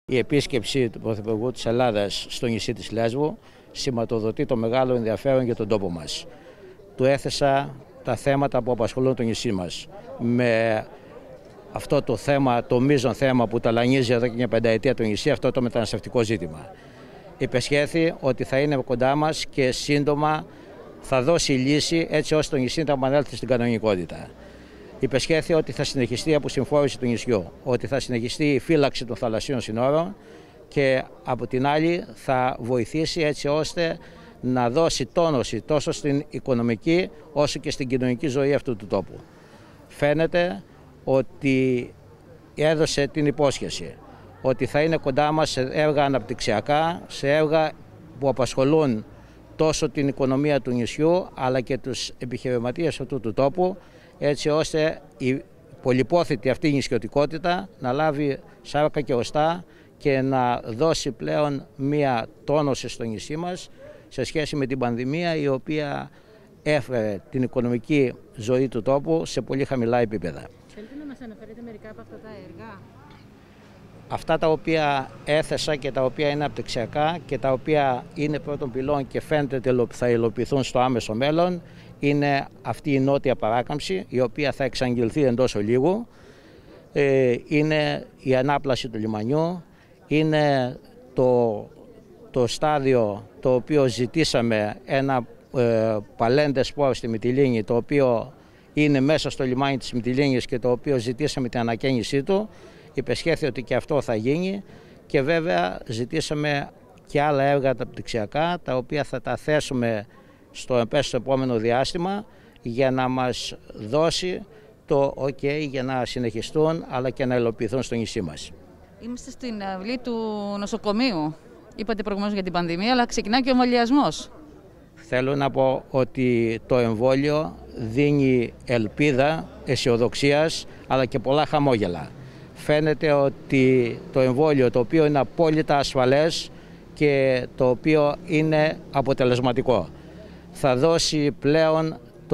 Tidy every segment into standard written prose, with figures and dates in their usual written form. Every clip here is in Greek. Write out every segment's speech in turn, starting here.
Η επίσκεψη του Πρωθυπουργού της Ελλάδας στο νησί της Λέσβου σηματοδοτεί το μεγάλο ενδιαφέρον για τον τόπο μας. Του έθεσα τα θέματα που απασχολούν το νησί μας. Με αυτό το θέμα, το μείζον θέμα που ταλανίζει εδώ και μια πενταετία το νησί, αυτό το μεταναστευτικό ζήτημα. Υπεσχέθη ότι θα είναι κοντά μας και σύντομα θα δώσει λύση έτσι ώστε το νησί να επανέλθει στην κανονικότητα. Υπεσχέθη ότι θα συνεχιστεί η αποσυμφόρηση του νησιού, ότι θα συνεχιστεί η φύλαξη των θαλασσίων συνόρων και από την άλλη θα βοηθήσει έτσι ώστε να δώσει τόνωση τόσο στην οικονομική όσο και στην κοινωνική ζωή αυτού του τόπου. Φαίνεται ότι έδωσε την υπόσχεση ότι θα είναι κοντά μας σε έργα αναπτυξιακά, σε έργα που απασχολούν τόσο την οικονομία του νησιού αλλά και τους επιχειρηματίες αυτού του τόπου, έτσι ώστε η πολυπόθητη αυτή νησιωτικότητα να λάβει σάρκα και οστά και να δώσει πλέον μία τόνωση στο νησί μας σε σχέση με την πανδημία, η οποία έφερε την οικονομική ζωή του τόπου σε πολύ χαμηλά επίπεδα. Θέλετε να μας αναφέρετε μερικά από αυτά τα έργα? Αυτά τα οποία έθεσα και τα οποία είναι απτυξιακά και τα οποία είναι πρώτων πυλών και φαίνεται ότι θα υλοποιηθούν στο άμεσο μέλλον είναι αυτή η νότια παράκαμψη, η οποία θα εξαγγελθεί εντός ολίγου. Είναι η ανάπλαση του λιμανιού, είναι το στάδιο το οποίο ζητήσαμε, ένα παλέντε σπορ στη Μυτιλήνη, το οποίο είναι μέσα στο λιμάνι της Μυτιλήνης και το οποίο ζητήσαμε την ανακαίνισή του. Υπεσχέθη ότι και αυτό θα γίνει και βέβαια ζητήσαμε και άλλα έργα αναπτυξιακά, τα οποία θα τα θέσουμε στο επόμενο διάστημα για να μας δώσει το OK για να συνεχιστούν αλλά και να υλοποιηθούν στο νησί μας. Είμαστε στην αυλή του νοσοκομείου. Είπατε προηγουμένως για την πανδημία, αλλά ξεκινάει και ο εμβολιασμός. Θέλω να πω ότι το εμβόλιο δίνει ελπίδα, αισιοδοξίας αλλά και πολλά χαμόγελα. Φαίνεται ότι το εμβόλιο, το οποίο είναι απόλυτα ασφαλές και το οποίο είναι αποτελεσματικό, θα δώσει πλέον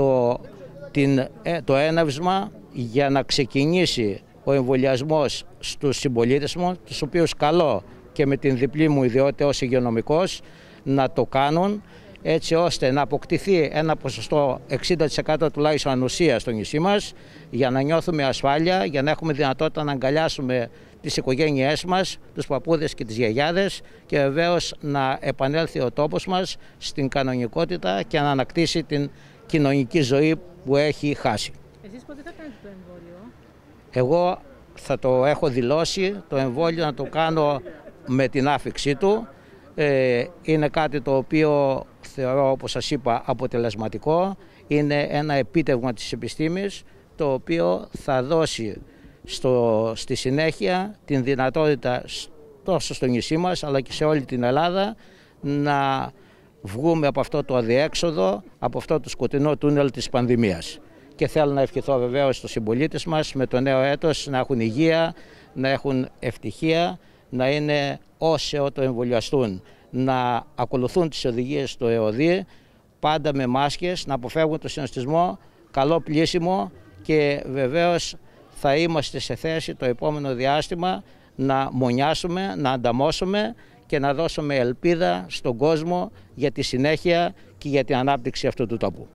το έναυσμα για να ξεκινήσει ο εμβολιασμός στους συμπολίτες μου, τους οποίους καλώ και με την διπλή μου ιδιότητα ως υγειονομικός να το κάνουν, έτσι ώστε να αποκτηθεί ένα ποσοστό 60% τουλάχιστον ανοσία στο νησί μας, για να νιώθουμε ασφάλεια, για να έχουμε δυνατότητα να αγκαλιάσουμε τις οικογένειές μας, τους παππούδες και τις γιαγιάδες και βεβαίως να επανέλθει ο τόπος μας στην κανονικότητα και να ανακτήσει την κοινωνική ζωή που έχει χάσει. Εσείς πότε θα κάνετε το εμβόλιο? Εγώ θα το έχω δηλώσει, το εμβόλιο να το κάνω με την άφιξή του. Είναι κάτι το οποίο θεωρώ, όπως σας είπα, αποτελεσματικό. Είναι ένα επίτευγμα της επιστήμης, το οποίο θα δώσει στη συνέχεια την δυνατότητα τόσο στο νησί μας αλλά και σε όλη την Ελλάδα να βγούμε από αυτό το αδιέξοδο, από αυτό το σκοτεινό τούνελ της πανδημίας. Και θέλω να ευχηθώ βεβαίως στους συμπολίτες μας με το νέο έτος να έχουν υγεία, να έχουν ευτυχία, να είναι όσοι εμβολιαστούν, να ακολουθούν τις οδηγίες του ΕΟΔΗ, πάντα με μάσκες, να αποφεύγουν το συνοστισμό, καλό πλήσιμο και βεβαίως θα είμαστε σε θέση το επόμενο διάστημα να μονιάσουμε, να ανταμώσουμε και να δώσουμε ελπίδα στον κόσμο για τη συνέχεια και για την ανάπτυξη αυτού του τόπου.